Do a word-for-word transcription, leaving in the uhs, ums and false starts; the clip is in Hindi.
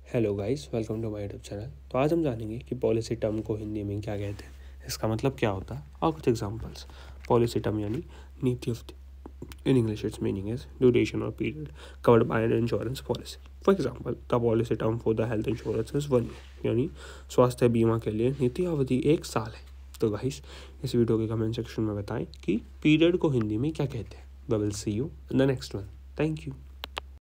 Hello guys, welcome to my YouTube channel. तो आज हम जानेंगे कि पॉलिसी टर्म को हिंदी में क्या कहते हैं, इसका मतलब क्या होता है और कुछ एग्जांपल्स। पॉलिसी टर्म यानी नीति अवधि। In English its meaning is duration और period covered by an insurance policy. For example, the policy term for the health insurance is one year, यानी स्वास्थ्य बीमा के लिए नीति अवधि एक साल है। तो गाइस, इस वीडियो के कमेंट सेक्शन में बताएं कि पीरियड को हिंदी में क्या कहते हैं। We will see you in the next one. Thank you.